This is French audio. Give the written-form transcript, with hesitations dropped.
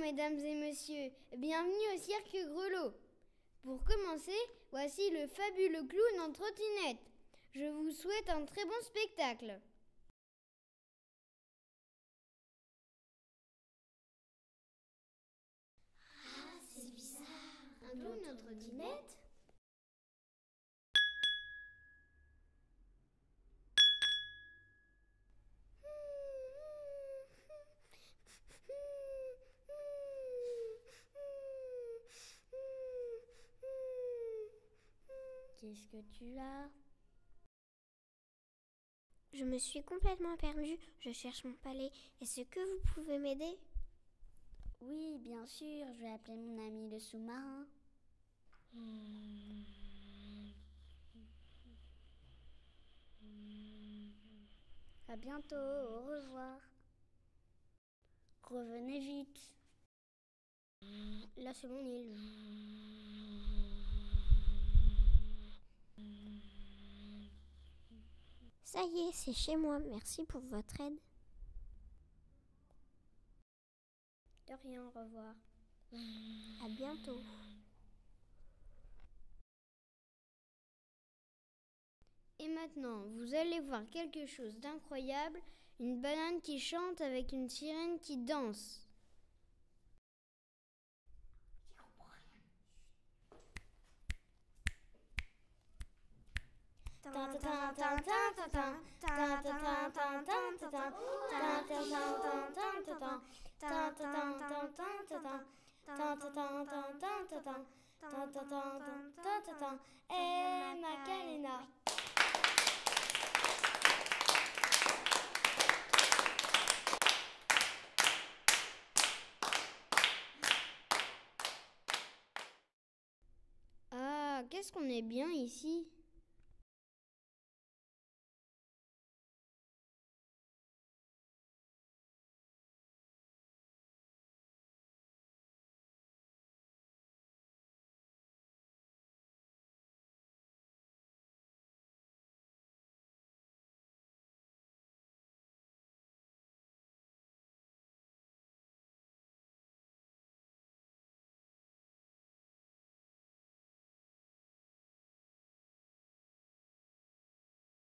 mesdames et messieurs, bienvenue au cirque Grelot. Pour commencer, voici le fabuleux clown en trottinette. Je vous souhaite un très bon spectacle. Ah, c'est bizarre. Un clown en trottinette ? Qu'est-ce que tu as ? Je me suis complètement perdue. Je cherche mon palais. Est-ce que vous pouvez m'aider? Oui, bien sûr. Je vais appeler mon ami le sous-marin. À bientôt. Au revoir. Revenez vite. Là, c'est mon île. Ça y est, c'est chez moi. Merci pour votre aide. De rien, au revoir. À bientôt. Et maintenant, vous allez voir quelque chose d'incroyable, une banane qui chante avec une sirène qui danse. Macarena. Ah, qu'est-ce qu'on est bien ici.